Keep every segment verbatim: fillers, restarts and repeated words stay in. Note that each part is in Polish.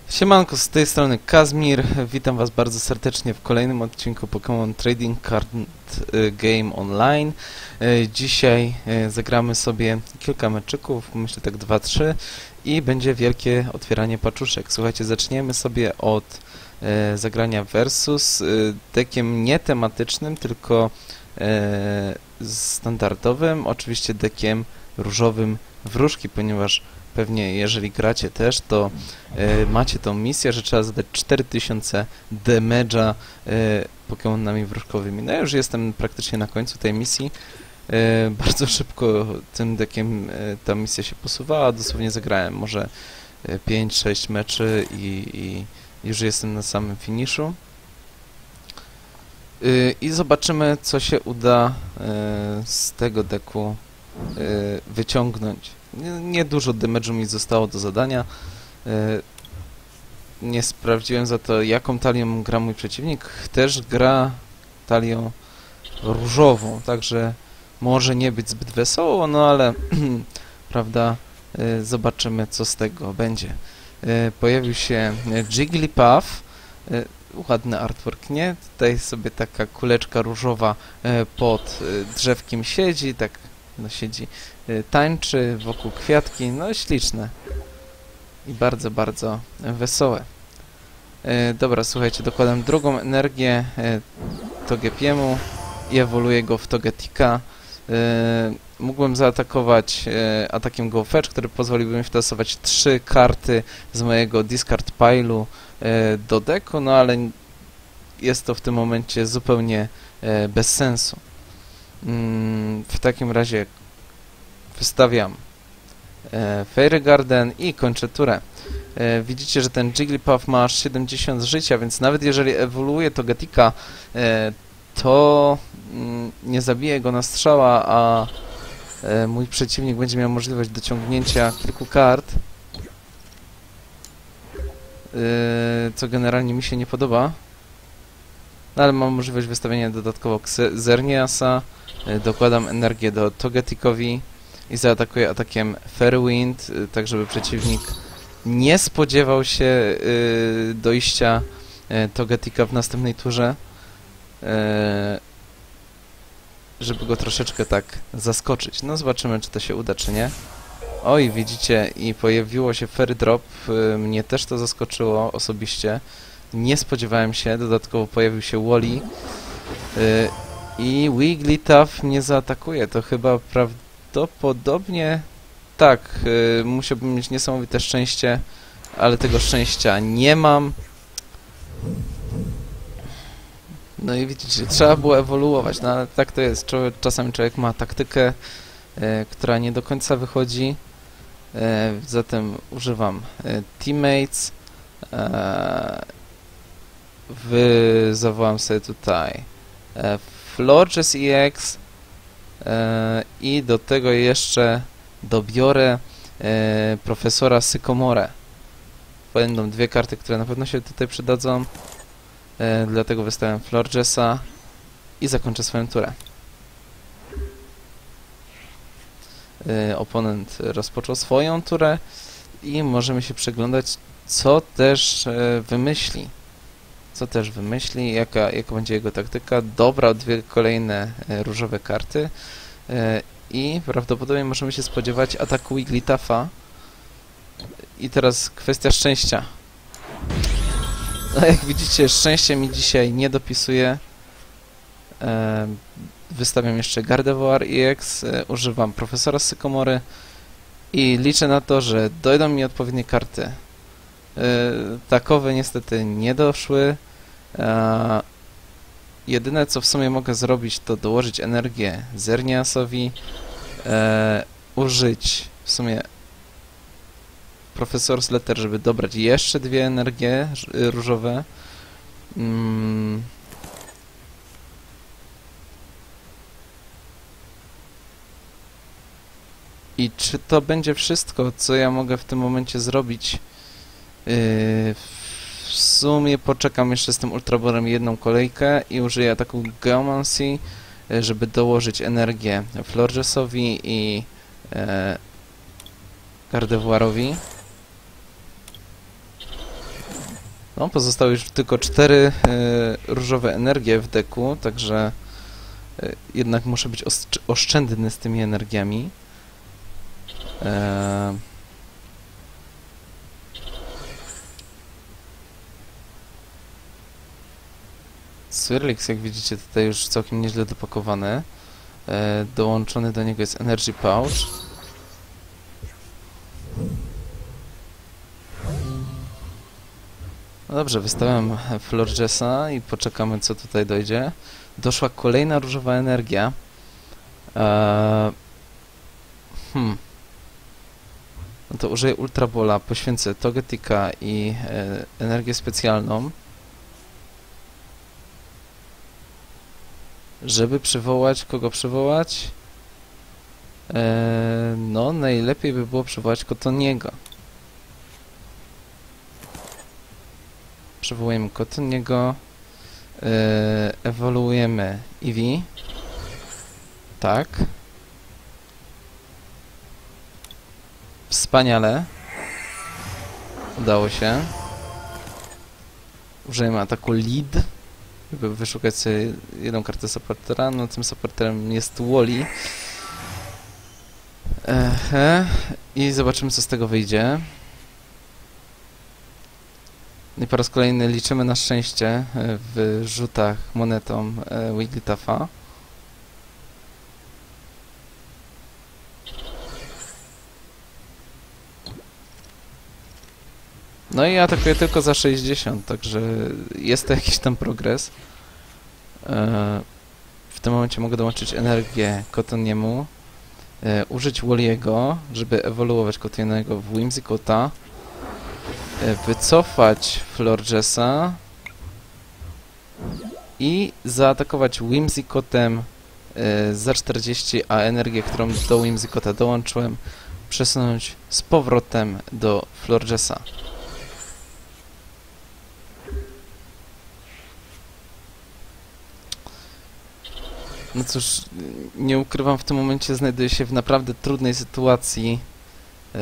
Siemanko, z tej strony Kazmir. Witam was bardzo serdecznie w kolejnym odcinku Pokémon Trading Card Game Online. Dzisiaj zagramy sobie kilka meczyków, myślę tak dwa trzy, i będzie wielkie otwieranie paczuszek. Słuchajcie, zaczniemy sobie od zagrania versus deckiem nie tematycznym, tylko standardowym, oczywiście deckiem różowym wróżki, ponieważ pewnie jeżeli gracie też, to y, macie tą misję, że trzeba zadać cztery tysiące damage'a y, Pokemonami wróżkowymi. No ja już jestem praktycznie na końcu tej misji. Y, bardzo szybko tym deckiem y, ta misja się posuwała. Dosłownie zagrałem może y, pięć sześć meczy i, i już jestem na samym finiszu. Y, I zobaczymy, co się uda y, z tego decku y, wyciągnąć. Nie dużo damage'u mi zostało do zadania. Nie sprawdziłem za to, jaką talią gra mój przeciwnik. Też gra talią różową, także może nie być zbyt wesoło, no ale prawda, zobaczymy, co z tego będzie. Pojawił się Jigglypuff. Ładny artwork, nie? Tutaj sobie taka kuleczka różowa pod drzewkiem siedzi, tak no siedzi, tańczy wokół kwiatki, no śliczne i bardzo, bardzo wesołe. E, dobra, słuchajcie, dokładam drugą energię e, Togepiemu i ewoluuję go w Togetika. E, mógłbym zaatakować e, atakiem Go Fetch, który pozwoliłby mi wtasować trzy karty z mojego discard pile'u e, do decku, no ale jest to w tym momencie zupełnie e, bez sensu. W takim razie wystawiam e, Fairy Garden i kończę turę. E, widzicie, że ten Jigglypuff ma aż siedemdziesiąt życia, więc nawet jeżeli ewoluuje Togetika, e, to mm, nie zabije go na strzała, a e, mój przeciwnik będzie miał możliwość dociągnięcia kilku kart, e, co generalnie mi się nie podoba. No, ale mam możliwość wystawienia dodatkowo Xerneasa. Dokładam energię do Togetikowi i zaatakuję atakiem Fairwind, tak żeby przeciwnik nie spodziewał się y, dojścia y, Togetika w następnej turze, y, żeby go troszeczkę tak zaskoczyć. No zobaczymy, czy to się uda, czy nie. Oj, widzicie, i pojawiło się Fairy Drop, y, mnie też to zaskoczyło osobiście. Nie spodziewałem się, dodatkowo pojawił się Wally. Y, I Wigglytuff mnie zaatakuje. To chyba prawdopodobnie... Tak, yy, musiałbym mieć niesamowite szczęście, ale tego szczęścia nie mam. No i widzicie, trzeba było ewoluować, no ale tak to jest. Człowiek, czasami człowiek ma taktykę, yy, która nie do końca wychodzi. Yy, zatem używam yy, Teammates. Yy, wy zawołam sobie tutaj yy, Florges E X e, i do tego jeszcze dobiorę e, profesora Sycomore. Będą dwie karty, które na pewno się tutaj przydadzą, e, dlatego wystawiam Florgesa i zakończę swoją turę. E, oponent rozpoczął swoją turę i możemy się przeglądać, co też e, wymyśli. Co też wymyśli, jaka, jaka będzie jego taktyka. Dobrał dwie kolejne e, różowe karty e, i prawdopodobnie możemy się spodziewać ataku Wigglytuffa. I teraz kwestia szczęścia. No, jak widzicie, szczęście mi dzisiaj nie dopisuje. E, wystawiam jeszcze Gardevoir E X, e, używam profesora Sycomory i liczę na to, że dojdą mi odpowiednie karty. E, takowe niestety nie doszły. E, jedyne, co w sumie mogę zrobić, to dołożyć energię Xerneasowi, e, użyć w sumie Profesor's Letter, żeby dobrać jeszcze dwie energie różowe. Mm. I czy to będzie wszystko, co ja mogę w tym momencie zrobić? Yy, W sumie poczekam jeszcze z tym Ultraborem jedną kolejkę i użyję ataku Geomancy, żeby dołożyć energię Florgesowi i e, Gardevoirowi. No, pozostały już tylko cztery y, różowe energie w deku, także y, jednak muszę być oszczędny z tymi energiami. E... Swirlix, jak widzicie, tutaj już całkiem nieźle dopakowany. E... Dołączony do niego jest Energy Pouch. No dobrze, wystawiam Florgesa i poczekamy, co tutaj dojdzie. Doszła kolejna różowa energia. Eee... Hmm. No to użyję Ultra Bola, poświęcę Togetica i e, energię specjalną, żeby przywołać... Kogo przywołać? E, no, najlepiej by było przywołać Kotoniego. Przywołujemy Kotoniego, e, ewoluujemy Eevee. Tak. Wspaniale. Udało się. Użyjemy ataku Lead, żeby wyszukać sobie jedną kartę supportera. No, tym supporterem jest Wally. Ehe. I zobaczymy, co z tego wyjdzie. I po raz kolejny liczymy na szczęście w rzutach monetą Wigglytuffa. No i atakuje tylko za sześćdziesiąt, także jest to jakiś tam progres. E, w tym momencie mogę dołączyć energię Kotoniemu, e, użyć Wally'ego, żeby ewoluować Kotoniego w Whimsicota, e, wycofać Florgesa i zaatakować Whimsicotem e, za czterdzieści, a energię, którą do Whimsicota dołączyłem, przesunąć z powrotem do Florgesa. No cóż, nie ukrywam, w tym momencie znajduję się w naprawdę trudnej sytuacji. Yy...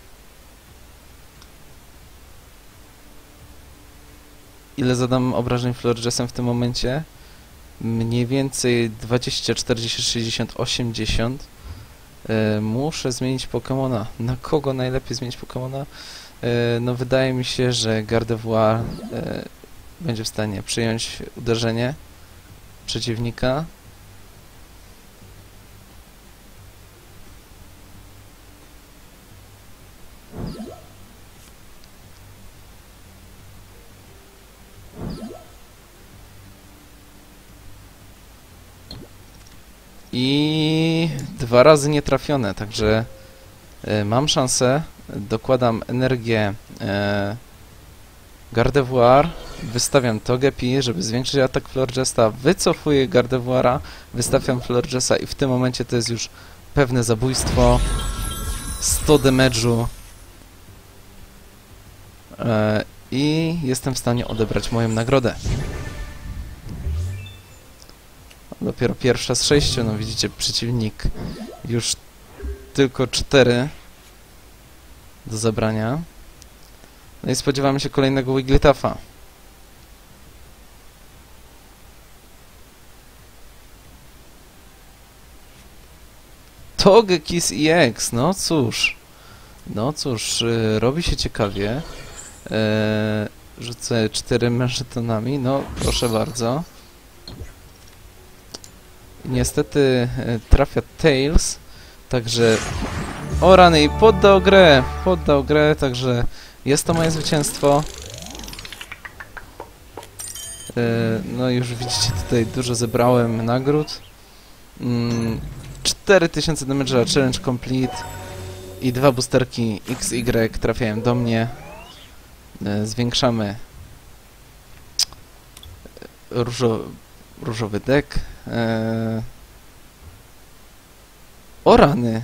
Ile zadam obrażeń Florgesem w tym momencie? Mniej więcej dwadzieścia, czterdzieści, sześćdziesiąt, osiemdziesiąt. Yy, muszę zmienić Pokemona. Na kogo najlepiej zmienić Pokemona? Yy, no wydaje mi się, że Gardevoir yy, będzie w stanie przyjąć uderzenie przeciwnika. I dwa razy nietrafione, także y, mam szansę, dokładam energię y, Gardevoir, wystawiam Togepi, żeby zwiększyć atak Florgesa, wycofuję Gardevoira, wystawiam Florgesa i w tym momencie to jest już pewne zabójstwo. sto damage'u y, i jestem w stanie odebrać moją nagrodę. Dopiero pierwsza z sześciu, no widzicie, przeciwnik już tylko cztery do zabrania. No i spodziewamy się kolejnego Wigglytuffa. Togekiss E X, no cóż. No cóż, yy, robi się ciekawie. Yy, rzucę czterema żetonami, no proszę bardzo. Niestety e, trafia Tails, także... O rany, i poddał grę! Poddał grę, także jest to moje zwycięstwo. E, no już widzicie, tutaj dużo zebrałem nagród. Mm, cztery tysiące damage'a, challenge complete i dwa boosterki X Y trafiają do mnie. E, zwiększamy różo, różowy deck. Eee... O rany!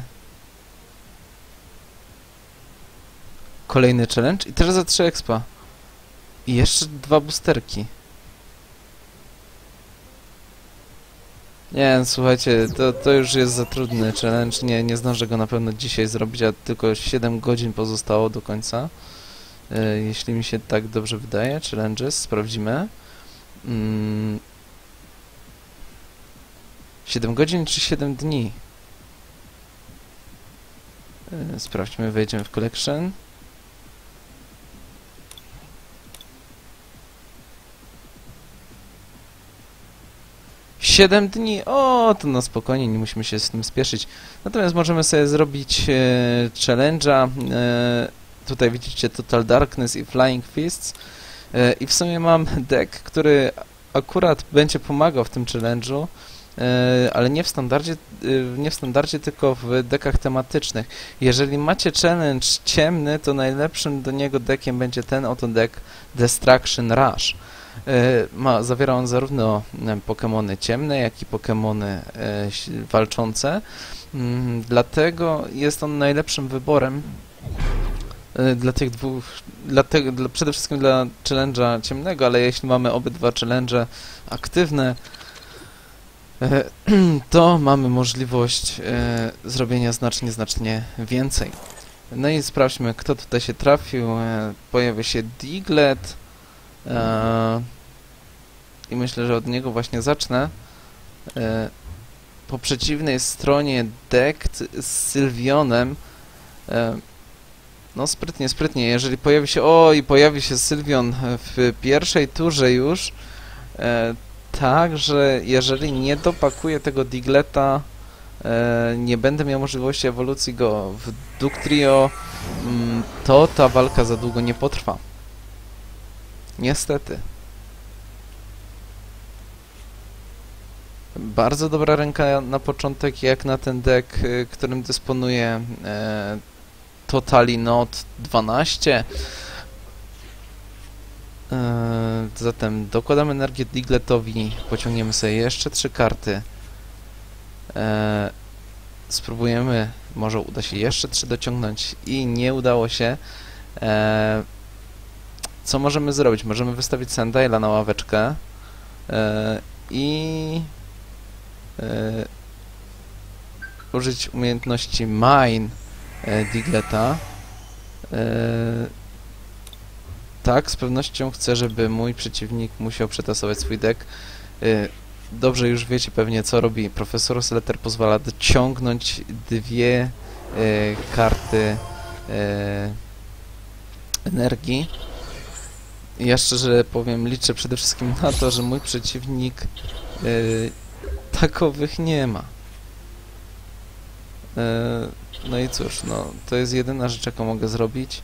Kolejny challenge i teraz za trzy expa. I jeszcze dwa boosterki. Nie, słuchajcie, to, to już jest za trudny challenge. Nie, nie zdążę go na pewno dzisiaj zrobić, a tylko siedem godzin pozostało do końca. e, jeśli mi się tak dobrze wydaje. Challenges, sprawdzimy. Mm. siedem godzin czy siedem dni? E, sprawdźmy, wejdziemy w collection. siedem dni, o, to no spokojnie, nie musimy się z tym spieszyć. Natomiast możemy sobie zrobić e, challenge'a. E, tutaj widzicie Total Darkness i Flying Fists. E, I w sumie mam deck, który akurat będzie pomagał w tym challenge'u, e, ale nie w standardzie, e, nie w standardzie, tylko w deckach tematycznych. Jeżeli macie challenge ciemny, to najlepszym do niego deckiem będzie ten oto deck Destruction Rush. Ma, zawiera on zarówno Pokemony ciemne, jak i Pokemony e, walczące. Mm, dlatego jest on najlepszym wyborem e, dla tych dwóch, dla te, dla, przede wszystkim dla challenge'a ciemnego, ale jeśli mamy obydwa challenge aktywne, e, to mamy możliwość e, zrobienia znacznie, znacznie więcej. No i sprawdźmy, kto tutaj się trafił. E, pojawia się Diglett. Eee, I myślę, że od niego właśnie zacznę. Eee, po przeciwnej stronie deck z Sylveonem. Eee, no sprytnie, sprytnie. Jeżeli pojawi się... O, i pojawi się Sylveon w pierwszej turze już. Eee, tak, że jeżeli nie dopakuję tego Digletta, eee, nie będę miał możliwości ewolucji go w Dugtrio, mm, to ta walka za długo nie potrwa. Niestety. Bardzo dobra ręka na początek, jak na ten deck, którym dysponuje e, Totally Not dwanaście. E, zatem dokładamy energię Diglettowi, pociągniemy sobie jeszcze trzy karty. E, spróbujemy, może uda się jeszcze trzy dociągnąć i nie udało się. E, Co możemy zrobić? Możemy wystawić Sandai'la na ławeczkę yy, i yy, użyć umiejętności Mine yy, Digletta. Yy, tak, z pewnością chcę, żeby mój przeciwnik musiał przetasować swój deck. Yy, dobrze już wiecie pewnie, co robi Profesor Slater. Pozwala dociągnąć dwie yy, karty yy, energii. Ja szczerze powiem, liczę przede wszystkim na to, że mój przeciwnik yy, takowych nie ma. Yy, no i cóż, no, to jest jedyna rzecz, jaką mogę zrobić.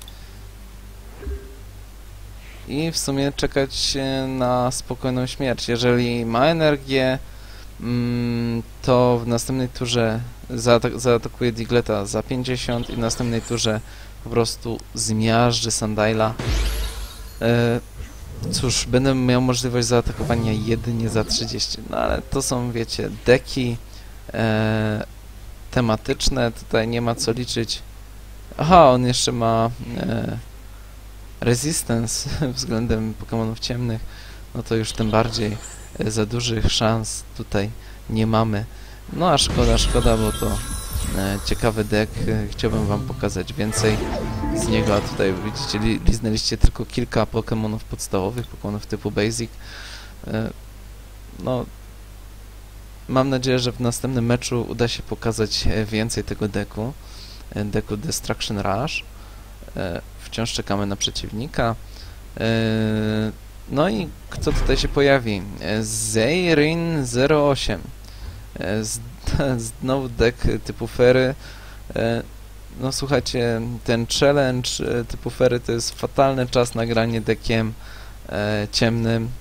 I w sumie czekać na spokojną śmierć. Jeżeli ma energię, mm, to w następnej turze zaatak zaatakuje Digletta za pięćdziesiąt i w następnej turze po prostu zmiażdży Sandai'la. E, cóż, będę miał możliwość zaatakowania jedynie za trzydzieści, no ale to są, wiecie, deki e, tematyczne, tutaj nie ma co liczyć. Aha, on jeszcze ma e, resistance względem Pokemonów ciemnych, no to już tym bardziej e, za dużych szans tutaj nie mamy. No a szkoda, szkoda, bo to e, ciekawy deck, e, chciałbym wam pokazać więcej z niego, a tutaj widzicie, li, liznęliście tylko kilka Pokemonów podstawowych, Pokemonów typu Basic. E, no, mam nadzieję, że w następnym meczu uda się pokazać więcej tego deku, e, deku Destruction Rush. E, wciąż czekamy na przeciwnika. E, no i kto tutaj się pojawi? E, Zeirin zero osiem. E, z, znowu deck typu Fery. E, no słuchajcie, ten challenge e, typu Fery to jest fatalny czas na granie deckiem e, ciemnym,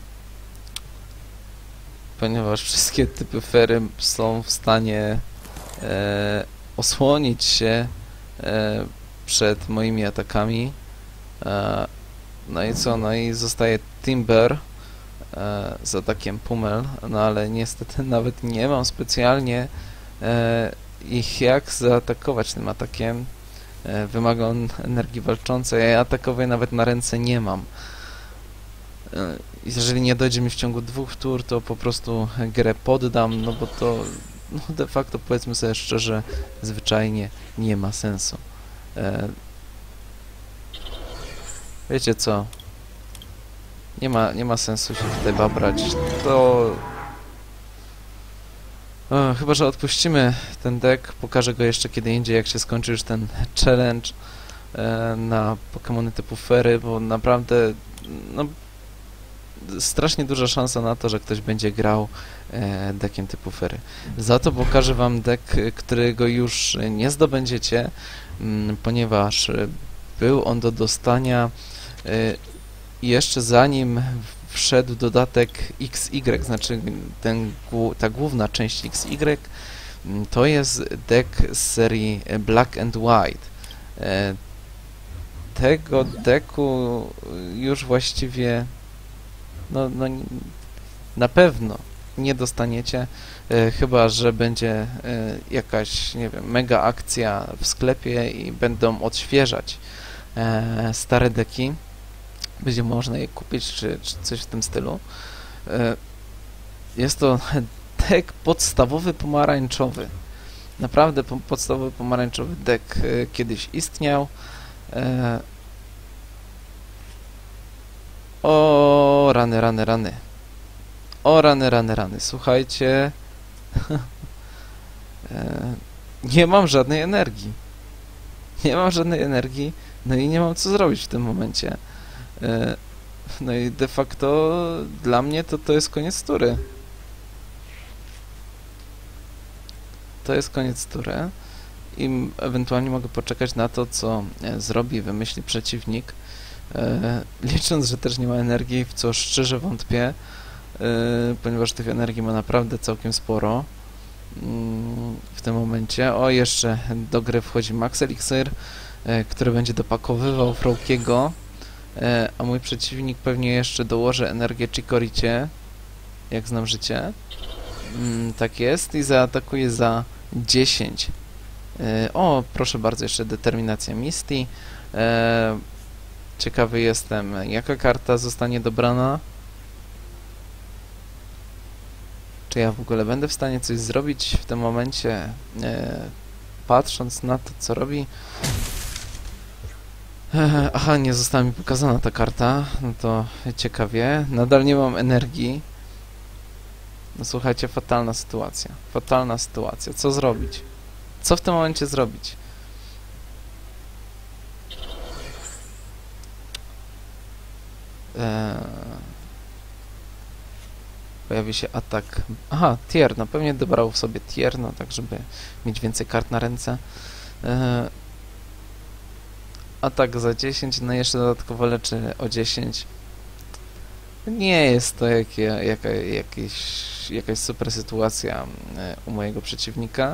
ponieważ wszystkie typy Fery są w stanie e, osłonić się e, przed moimi atakami. E, no i co? No i zostaje Timber e, z atakiem Pummel, no ale niestety nawet nie mam specjalnie e, ich jak zaatakować tym atakiem. E, wymaga on energii walczącej, a atakowej nawet na ręce nie mam. E, jeżeli nie dojdzie mi w ciągu dwóch tur, to po prostu grę poddam, no bo to no de facto, powiedzmy sobie szczerze, zwyczajnie nie ma sensu. E, Wiecie co? Nie ma, nie ma sensu się tutaj babrać. To... O, chyba że odpuścimy ten deck. Pokażę go jeszcze kiedy indziej, jak się skończy już ten challenge e, na Pokemony typu Fairy, bo naprawdę no, strasznie duża szansa na to, że ktoś będzie grał e, deckiem typu Fairy. Za to pokażę wam deck, którego już nie zdobędziecie, m, ponieważ był on do dostania e, jeszcze zanim wszedł dodatek X Y, znaczy ten, ta główna część X Y, to jest deck z serii Black and White. E, tego decku już właściwie no, no na pewno nie dostaniecie, e, chyba że będzie e, jakaś, nie wiem, mega akcja w sklepie i będą odświeżać e, stare deki. Będzie można je kupić, czy, czy coś w tym stylu. E, jest to deck podstawowy pomarańczowy. Naprawdę po, podstawowy pomarańczowy deck e, kiedyś istniał. E, o, rany, rany, rany. O, rany, rany, rany. Słuchajcie. e, nie mam żadnej energii. Nie mam żadnej energii, no i nie mam co zrobić w tym momencie. E, no i de facto dla mnie to, to jest koniec tury. To jest koniec tury. I ewentualnie mogę poczekać na to, co e, zrobi, wymyśli przeciwnik. E, licząc, że też nie ma energii, w co szczerze wątpię, e, ponieważ tych energii ma naprawdę całkiem sporo mm, w tym momencie. O, jeszcze do gry wchodzi Max Elixir, e, który będzie dopakowywał Froakiego, e, a mój przeciwnik pewnie jeszcze dołoży energię Chikoricie, jak znam życie. Mm, tak jest, i zaatakuje za dziesięć. E, o, proszę bardzo, jeszcze determinacja Misty. E, ciekawy jestem, jaka karta zostanie dobrana. Czy ja w ogóle będę w stanie coś zrobić w tym momencie, e, patrząc na to, co robi. E, aha, nie została mi pokazana ta karta, no to ciekawie. Nadal nie mam energii. No słuchajcie, fatalna sytuacja. Fatalna sytuacja. Co zrobić? Co w tym momencie zrobić? Eee, pojawi się atak. Aha, Tierno. Pewnie dobrał sobie Tierno, tak żeby mieć więcej kart na ręce. Eee, atak za dziesięć, no jeszcze dodatkowo leczy o dziesięć. Nie jest to jakie, jaka, jakieś, jakaś super sytuacja e, u mojego przeciwnika.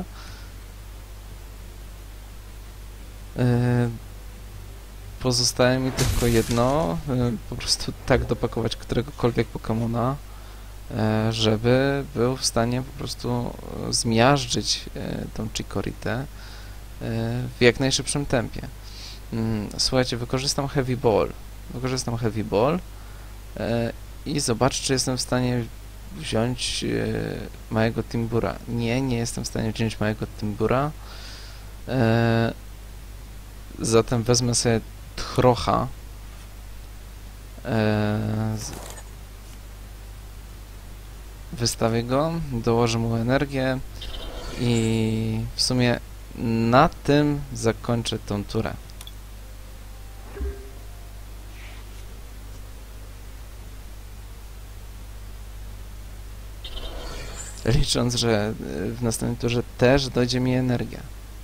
E, pozostaje mi tylko jedno, e, po prostu tak dopakować któregokolwiek Pokemona, e, żeby był w stanie po prostu zmiażdżyć e, tą Chikoritę e, w jak najszybszym tempie. Mm, słuchajcie, wykorzystam Heavy Ball. Wykorzystam Heavy Ball. E, I zobacz, czy jestem w stanie wziąć e, małego Timbura. Nie, nie jestem w stanie wziąć małego Timbura. E, zatem wezmę sobie Trocha. E, wystawię go, dołożę mu energię i w sumie na tym zakończę tą turę. Licząc, że w następnej turze też dojdzie mi energia.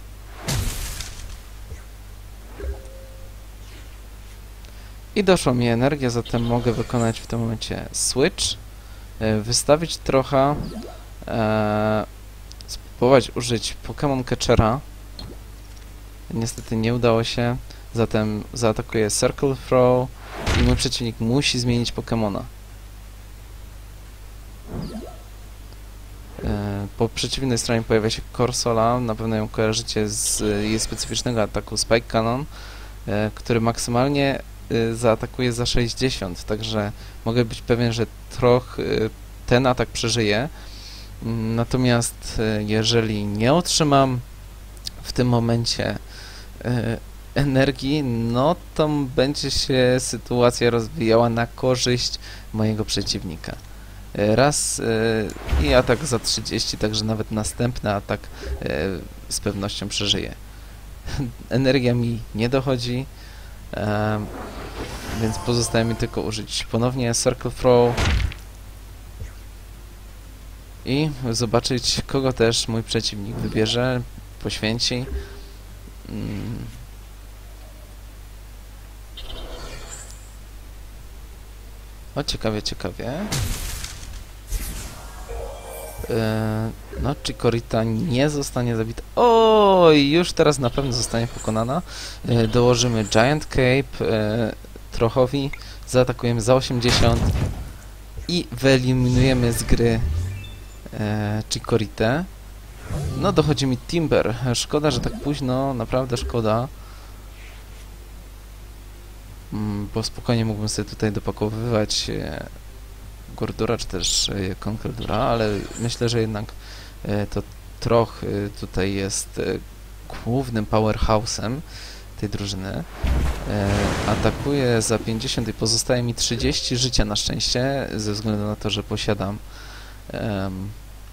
I doszła mi energia, zatem mogę wykonać w tym momencie switch, wystawić trochę, e, spróbować użyć Pokémon Catchera. Niestety nie udało się, zatem zaatakuję Circle Throw i mój przeciwnik musi zmienić Pokémona. Po przeciwnej stronie pojawia się Corsola, na pewno ją kojarzycie z jej specyficznego ataku Spike Cannon, który maksymalnie zaatakuje za sześćdziesiąt, także mogę być pewien, że trochę ten atak przeżyje. Natomiast jeżeli nie otrzymam w tym momencie energii, no to będzie się sytuacja rozwijała na korzyść mojego przeciwnika. Raz yy, i atak za trzydzieści, także nawet następny atak yy, z pewnością przeżyje. Energia mi nie dochodzi, yy, więc pozostaje mi tylko użyć ponownie Circle Throw i zobaczyć, kogo też mój przeciwnik wybierze, poświęci. Yy. O, ciekawie, ciekawie. Yy, no, Chikorita nie zostanie zabita. Oj, już teraz na pewno zostanie pokonana. Yy, dołożymy Giant Cape yy, Trochowi, zaatakujemy za osiemdziesiąt i wyeliminujemy z gry yy, Chikoritę. No, dochodzi mi Timber. Szkoda, że tak późno, naprawdę szkoda. Yy, bo spokojnie mógłbym sobie tutaj dopakowywać yy, Gordura, czy też y, Conkeldura, ale myślę, że jednak y, to trochę y, tutaj jest y, głównym powerhouse'em tej drużyny. Y, atakuje za pięćdziesiąt i pozostaje mi trzydzieści życia na szczęście, ze względu na to, że posiadam um,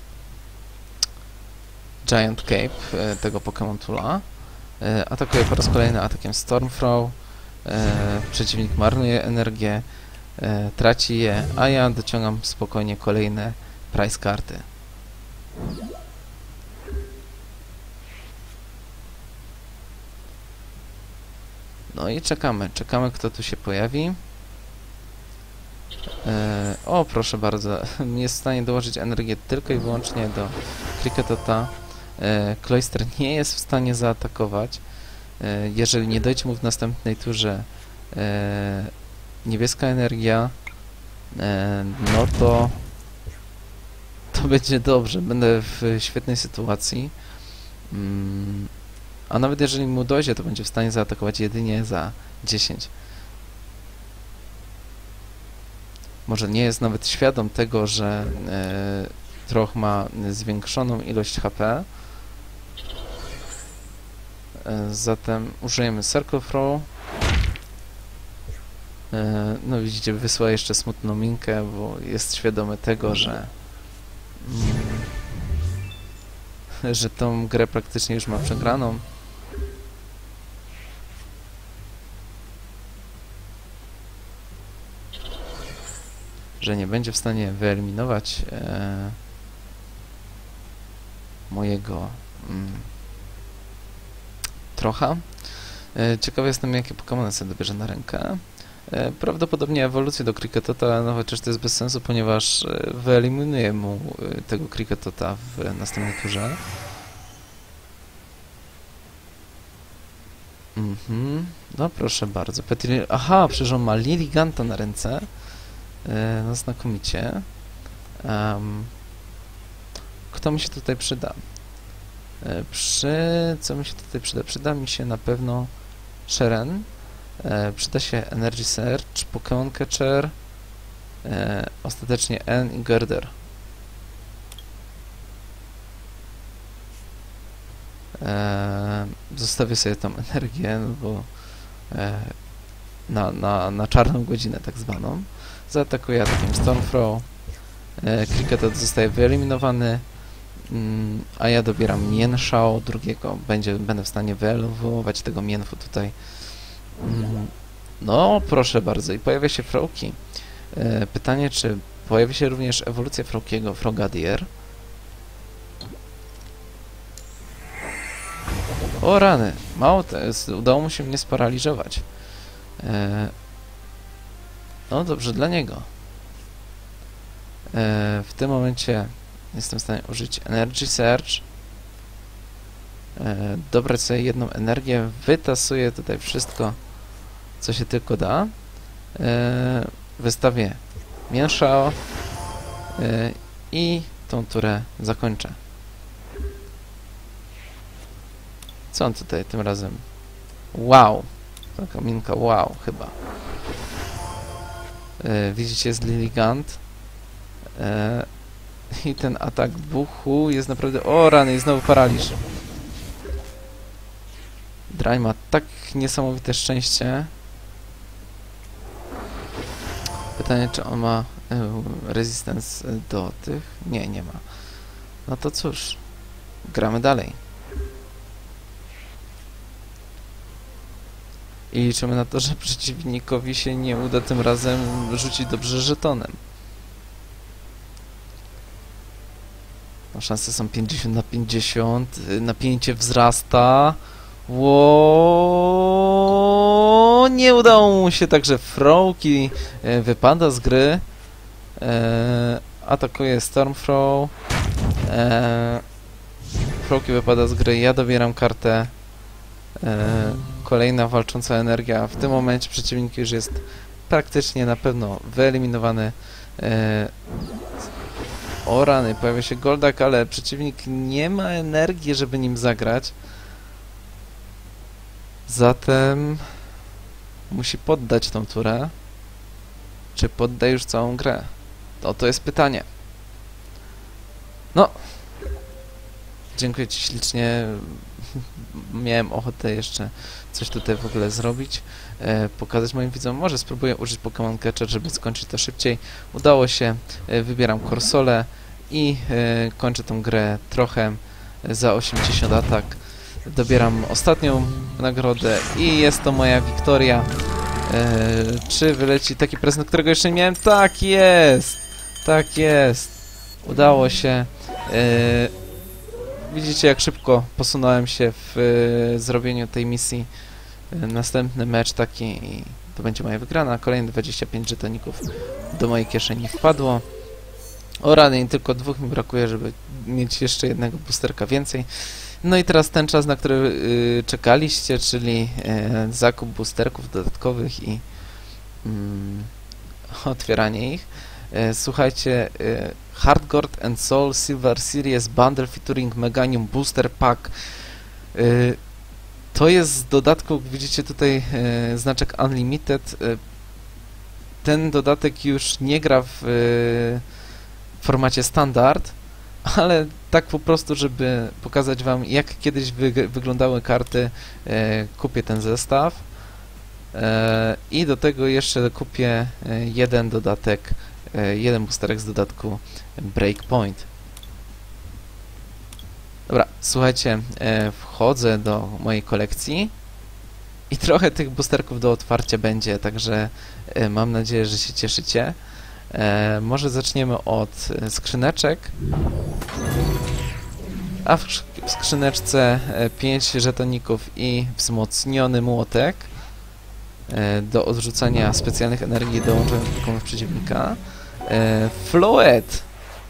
Giant Cape y, tego Pokémon Toola. Y, atakuje po raz kolejny atakiem Stormthrow. Y, przeciwnik marnuje energię, E, traci je, a ja dociągam spokojnie kolejne prize karty. No i czekamy, czekamy, kto tu się pojawi. E, o, proszę bardzo, jest w stanie dołożyć energię tylko i wyłącznie do Kriketota. E, Cloyster nie jest w stanie zaatakować. E, jeżeli nie dojdzie mu w następnej turze e, niebieska energia, e, no to to będzie dobrze, będę w świetnej sytuacji. Mm, a nawet jeżeli mu dojdzie, to będzie w stanie zaatakować jedynie za dziesięć. Może nie jest nawet świadom tego, że e, Troch ma zwiększoną ilość H P. E, zatem użyjemy Circle Throw. No widzicie, wysłał jeszcze smutną minkę, bo jest świadomy tego, że mm, że tą grę praktycznie już ma przegraną. Że nie będzie w stanie wyeliminować e, mojego mm, Trocha. E, ciekawy jestem, jakie Pokémony sobie dobierze na rękę. Prawdopodobnie ewolucję do Kriketota, no chociaż to jest bez sensu, ponieważ wyeliminuję mu tego Kriketota w następnej turze. Mhm. No proszę bardzo. Petri... Aha, przecież on ma Lilliganta na ręce. E, no znakomicie. Um, kto mi się tutaj przyda? E, przy... Co mi się tutaj przyda? Przyda mi się na pewno Sheren. E, przyda się Energy Search, Pokémon Catcher, e, ostatecznie N i Girder. E, zostawię sobie tą energię, no bo e, na, na, na czarną godzinę tak zwaną. Zaatakuję atakiem Stormthrow. E, Kriketot zostaje wyeliminowany, mm, a ja dobieram Mienshao drugiego. Będzie, będę w stanie wyewoluować tego Mienfu tutaj. No, proszę bardzo. I pojawia się Froakie. E, pytanie, czy pojawi się również ewolucja Froakiego, Frogadier? O rany, mało to jest. Udało mu się mnie sparaliżować. E, no dobrze dla niego. E, w tym momencie jestem w stanie użyć Energy Search. E, dobrać sobie jedną energię. Wytasuję tutaj wszystko, co się tylko da. E, wystawię Mienshao e, i tą turę zakończę. Co on tutaj tym razem? Wow! Taka minka wow chyba. E, widzicie, jest Lilligant. E, I ten atak buchu jest naprawdę... O rany, i znowu paraliż. Drań ma tak niesamowite szczęście. Pytanie, czy on ma e, resistance do tych? Nie, nie ma. No to cóż, gramy dalej. I liczymy na to, że przeciwnikowi się nie uda tym razem rzucić dobrze żetonem. No, szanse są pięćdziesiąt na pięćdziesiąt. Napięcie wzrasta. Ło, nie udało mu się, także Frowki e, wypada z gry. E, atakuje Stormthrow. E, Frowki wypada z gry. Ja dobieram kartę. E, kolejna walcząca energia. W tym momencie przeciwnik już jest praktycznie na pewno wyeliminowany. E, o rany, pojawia się Goldak, ale przeciwnik nie ma energii, żeby nim zagrać. Zatem musi poddać tą turę. Czy podda już całą grę? To to jest pytanie. No. Dziękuję Ci ślicznie. Miałem ochotę jeszcze coś tutaj w ogóle zrobić. E, pokazać moim widzom. Może spróbuję użyć Pokémon Catcher, żeby skończyć to szybciej. Udało się. E, wybieram Corsolę i e, kończę tą grę trochę za osiemdziesiąt atak. Dobieram ostatnią nagrodę i jest to moja wiktoria. Eee, czy wyleci taki prezent, którego jeszcze nie miałem? Tak jest! Tak jest! Udało się. Eee, widzicie, jak szybko posunąłem się w e, zrobieniu tej misji. E, następny mecz taki i to będzie moja wygrana. Kolejne dwadzieścia pięć żetoników do mojej kieszeni wpadło. O rany, tylko dwóch mi brakuje, żeby mieć jeszcze jednego boosterka więcej. No i teraz ten czas, na który y, czekaliście, czyli y, zakup boosterków dodatkowych i y, otwieranie ich. Y, słuchajcie, y, Heartgold and Soul Silver Series Bundle featuring Meganium Booster Pack. Y, to jest z dodatku, widzicie tutaj y, znaczek Unlimited. Y, ten dodatek już nie gra w y, formacie standard, ale tak po prostu, żeby pokazać wam, jak kiedyś wy wyglądały karty, e, kupię ten zestaw e, i do tego jeszcze kupię e, jeden dodatek, e, jeden boosterek z dodatku Breakpoint. Dobra, słuchajcie, e, wchodzę do mojej kolekcji i trochę tych boosterków do otwarcia będzie, także e, mam nadzieję, że się cieszycie. E, może zaczniemy od e, skrzyneczek. A w, w skrzyneczce e, pięć żetoników i wzmocniony młotek e, do odrzucania specjalnych energii dołączonych do pokonów przeciwnika. E, Floet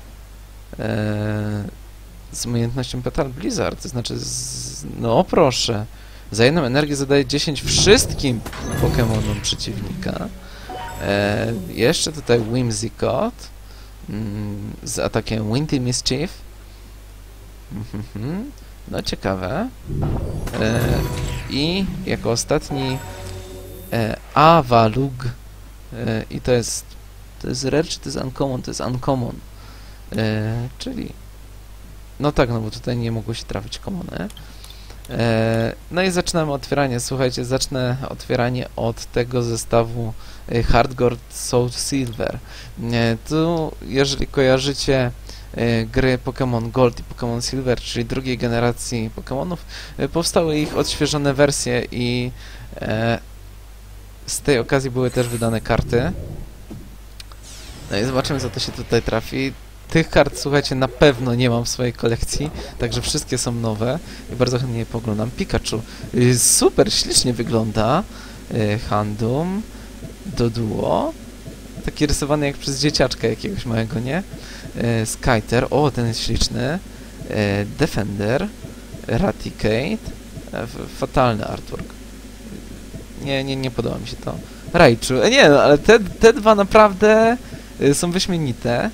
e, z umiejętnością Petal Blizzard, to znaczy z, no proszę, za jedną energię zadaje dziesięć wszystkim Pokemonom przeciwnika. E, jeszcze tutaj Whimsicott mm, z atakiem Windy Mischief. Mm-hmm. No ciekawe. E, I jako ostatni e, Avalugg. E, I to jest to jest rare, czy to jest uncommon? To jest uncommon. E, czyli no tak, no bo tutaj nie mogło się trafić commony. E, no i zaczynamy otwieranie. Słuchajcie, zacznę otwieranie od tego zestawu e, Heartgold Soul Silver. E, tu, jeżeli kojarzycie e, gry Pokémon Gold i Pokémon Silver, czyli drugiej generacji Pokémonów, e, powstały ich odświeżone wersje i e, z tej okazji były też wydane karty. No i zobaczymy, co to się tutaj trafi. Tych kart, słuchajcie, na pewno nie mam w swojej kolekcji, także wszystkie są nowe i bardzo chętnie je poglądam. Pikachu y, super ślicznie wygląda. Y, Handum, Doduo, taki rysowany jak przez dzieciaczka jakiegoś małego, nie? Y, Skyter, o, ten jest śliczny. Y, Defender, Raticate, y, fatalny artwork. Nie, nie, nie podoba mi się to. Raichu, e, nie, no, ale te, te dwa naprawdę y, są wyśmienite.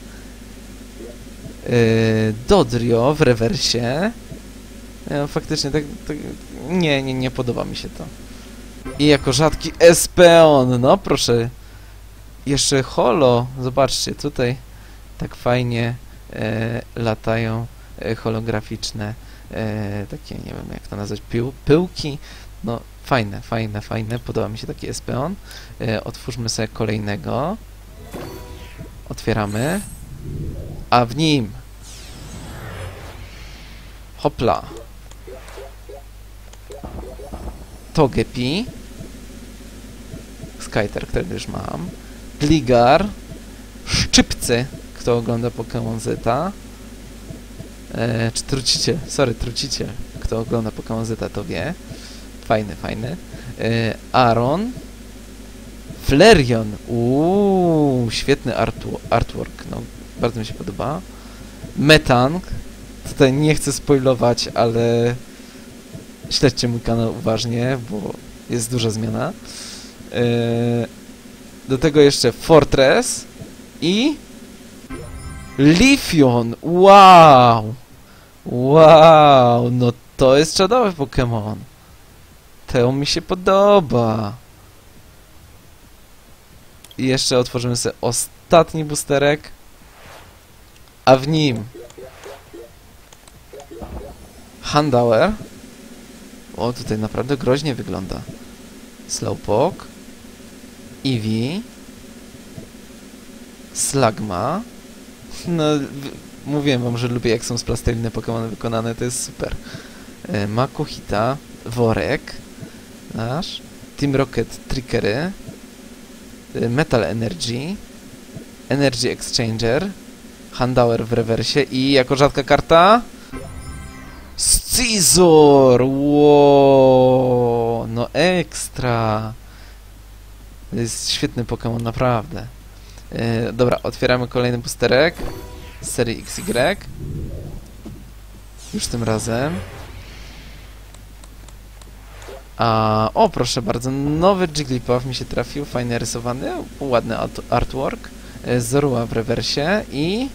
Yy, Dodrio w rewersie. No, faktycznie tak, tak... Nie, nie, nie podoba mi się to. I jako rzadki Espeon, no proszę. Jeszcze holo, zobaczcie, tutaj tak fajnie e, latają e, holograficzne e, takie, nie wiem jak to nazwać, pył, pyłki. No, fajne, fajne, fajne. Podoba mi się taki Espeon. E, otwórzmy sobie kolejnego. Otwieramy. A w nim... Hopla. Togepi. Skyter, którego już mam. Gligar. Szczypcy. Kto ogląda Pokémon Zeta. E, czy Truciciel? Sorry, Truciciel. Kto ogląda Pokémon Zeta, to wie. Fajny, fajny. E, Aron. Flareon. Uuu, świetny artu artwork. No, bardzo mi się podoba. Metang. Tutaj nie chcę spoilować, ale śledźcie mój kanał uważnie, bo jest duża zmiana. E, do tego jeszcze Fortress i Leafeon. Wow! Wow! No to jest czadowy Pokémon. To mi się podoba. I jeszcze otworzymy sobie ostatni boosterek. A w nim Houndour. O, tutaj naprawdę groźnie wygląda. Slowpoke. Eevee. Slugma. No, mówiłem wam, że lubię jak są z plasteliny Pokémony wykonane, to jest super. E, Makuhita. Worek. Nasz. Team Rocket Trickery. E, Metal Energy. Energy Exchanger. Houndour w rewersie i jako rzadka karta Scizor! Wow! No ekstra! To jest świetny Pokémon, naprawdę. Yy, dobra, otwieramy kolejny boosterek z serii X Y. Już tym razem. A, o, proszę bardzo, nowy Jigglypuff mi się trafił, fajnie rysowany, ładny artwork. Yy, Zorua w rewersie i...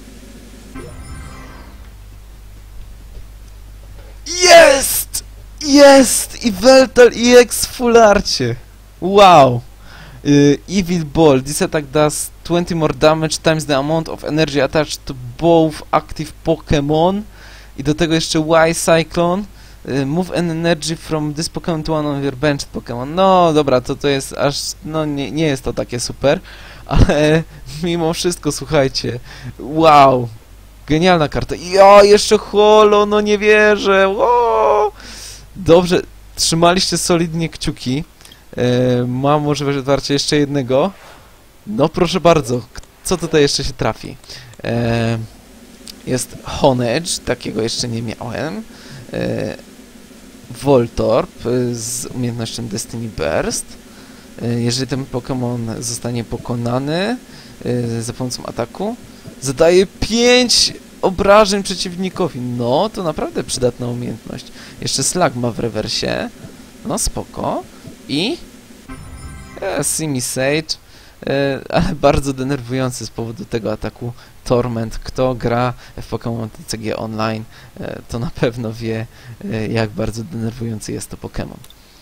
Jest! Jest! I Veltal E X w full arcie. Wow! Uh, Evil Ball. This attack does twenty more damage times the amount of energy attached to both active Pokémon. I do tego jeszcze Y-Cyclone. Uh, move an energy from this Pokémon to one of your benched Pokémon. No dobra, to to jest aż... No nie, nie jest to takie super. Ale mimo wszystko, słuchajcie. Wow! Genialna karta. Ja, jeszcze holo, no nie wierzę. O! Dobrze, trzymaliście solidnie kciuki. E, mam możliwość otwarcia jeszcze jednego. No proszę bardzo, co tutaj jeszcze się trafi? E, jest Honedge, takiego jeszcze nie miałem. E, Voltorb z umiejętnością Destiny Burst. E, jeżeli ten Pokémon zostanie pokonany e, za pomocą ataku, zadaje pięć obrażeń przeciwnikowi. No, to naprawdę przydatna umiejętność. Jeszcze Slugma w rewersie. No, spoko. I... E, Simisage. E, ale bardzo denerwujący z powodu tego ataku Torment. Kto gra w Pokémon T C G Online, e, to na pewno wie, e, jak bardzo denerwujący jest to Pokémon.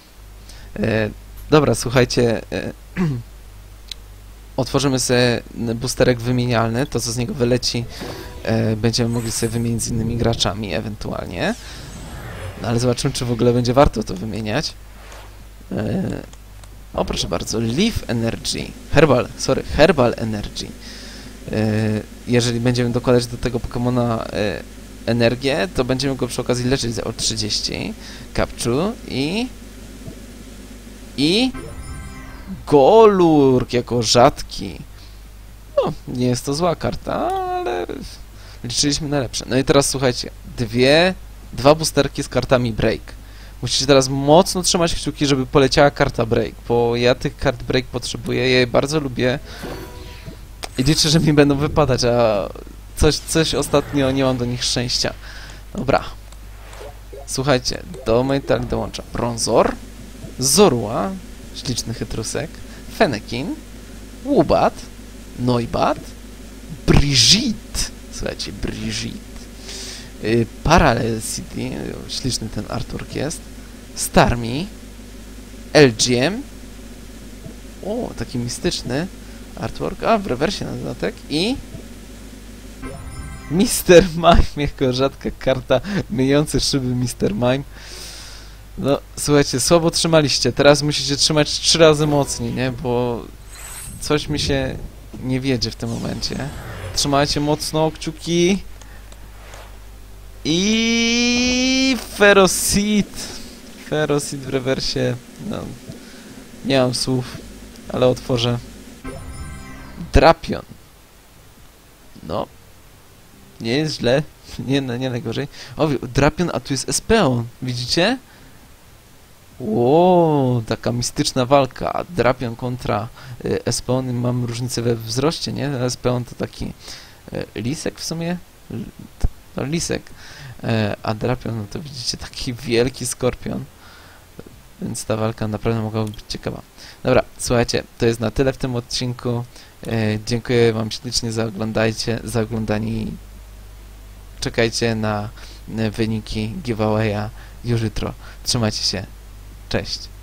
E, dobra, słuchajcie... E, Otworzymy sobie boosterek wymienialny, to co z niego wyleci e, będziemy mogli sobie wymienić z innymi graczami ewentualnie. No ale zobaczymy, czy w ogóle będzie warto to wymieniać. E, o proszę bardzo, Leaf Energy, Herbal, sorry, Herbal Energy. E, jeżeli będziemy dokładać do tego Pokemona e, energię, to będziemy go przy okazji leczyć za o trzydzieści. Capture i... I... Golurk jako rzadki. No, nie jest to zła karta, ale liczyliśmy na lepsze. No i teraz słuchajcie, dwie, dwa boosterki z kartami Break. Musicie teraz mocno trzymać kciuki, żeby poleciała karta Break, bo ja tych kart Break potrzebuję, ja je bardzo lubię i liczę, że mi będą wypadać, a coś, coś ostatnio nie mam do nich szczęścia. Dobra. Słuchajcie, do mojej talii dołącza Bronzor, Zorua, śliczny chytrusek, Fennekin, Woobat, Noibat, Brigitte, słuchajcie, Brigitte, yy, Parallel City, śliczny ten artwork jest, Starmie, Elgiem, o, taki mistyczny artwork, a w rewersie na dodatek i mister Mime, jako rzadka karta, myjący szyby mister Mime. No, słuchajcie, słabo trzymaliście. Teraz musicie trzymać trzy razy mocniej, nie? Bo coś mi się nie wiedzie w tym momencie. Trzymajcie mocno kciuki. I Ferocid. Ferocid w rewersie. No, nie mam słów, ale otworzę. Drapion. No. Nie jest źle. Nie, nie najgorzej. O, Drapion, a tu jest Espeon. Widzicie? Ło, taka mistyczna walka. Drapion kontra y, Espeon. Mam różnicę we wzroście, nie? Espeon to taki y, lisek w sumie. L no, lisek. Y, a Drapion, no to widzicie, taki wielki skorpion. Więc ta walka naprawdę mogłaby być ciekawa. Dobra, słuchajcie, to jest na tyle w tym odcinku. E, dziękuję wam ślicznie za oglądajcie, za oglądanie i czekajcie na wyniki giveawaya już jutro. Trzymajcie się. Cześć.